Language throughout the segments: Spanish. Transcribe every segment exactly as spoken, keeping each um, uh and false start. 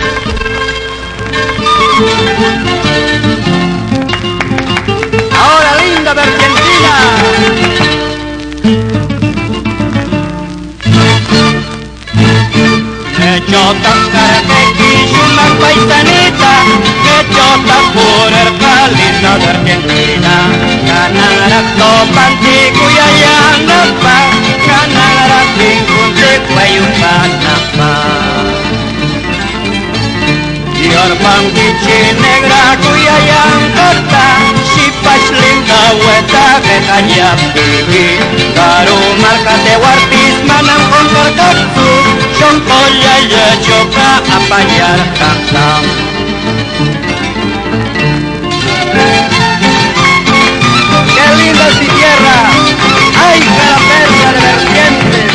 Ahora linda de Argentina. Que chota caraquequillo, una paisanita, que chota por el palito de Argentina. Canara topantico y allanapa, canara tinguntico y upanapa. Y orpanquichi negra cuya llancota, shipash linda hueta que calla pibi. Garu marca de huartis manam con carcatsu, choncolla y choca a payar cantam. ¡Qué linda es mi tierra! ¡Ay, carapella de vertientes!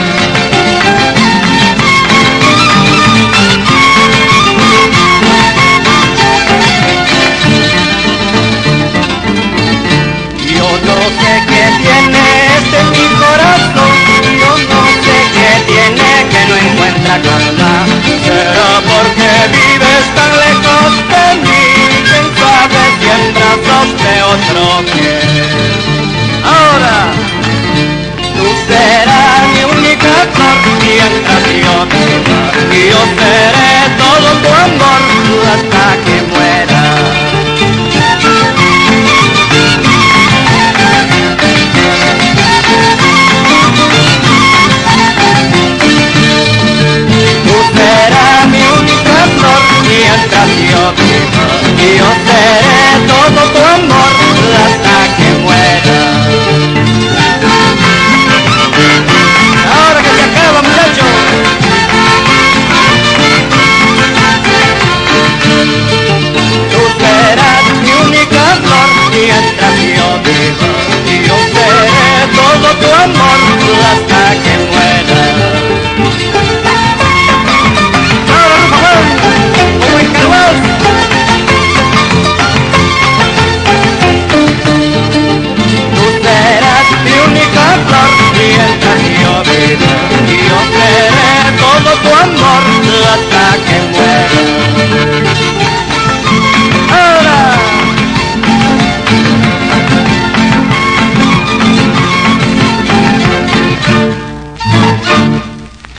Yo no sé qué tiene este mi corazón, yo no sé qué tiene que no encuentra calma. Será porque vives tan lejos de mí, quién sabe si en brazos de otro piel.